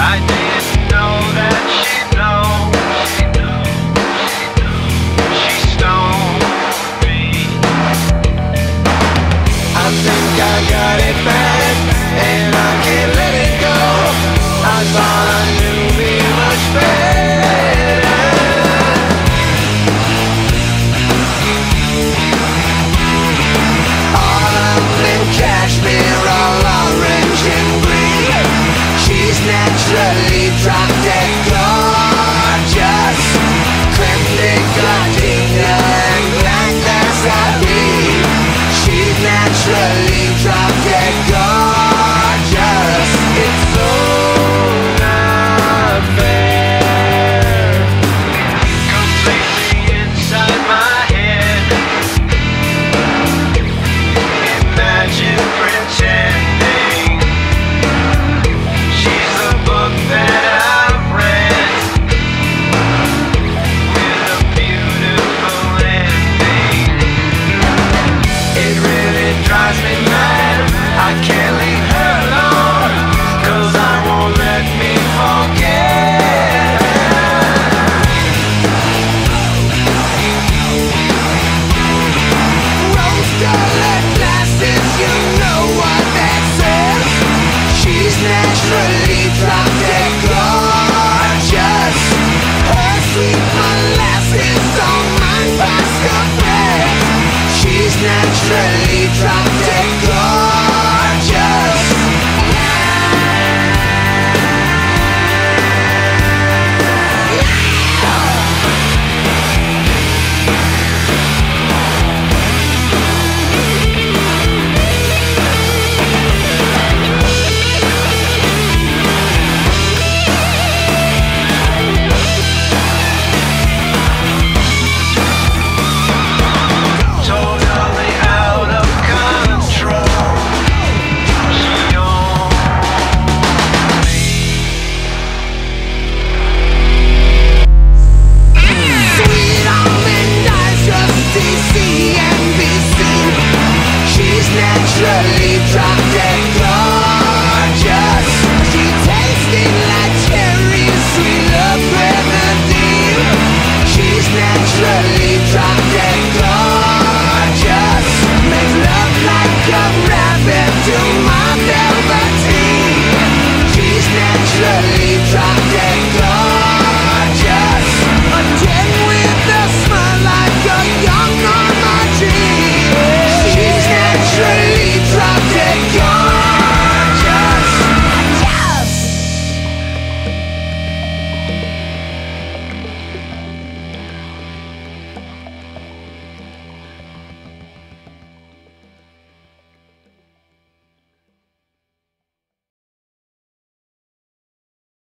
I didn't know that she'd know. She stoned me. I think I got it bad, and I can't let it go. I thought I knew me much better. Autumn and cashmere, all orange and green. She's naturally dropped dead.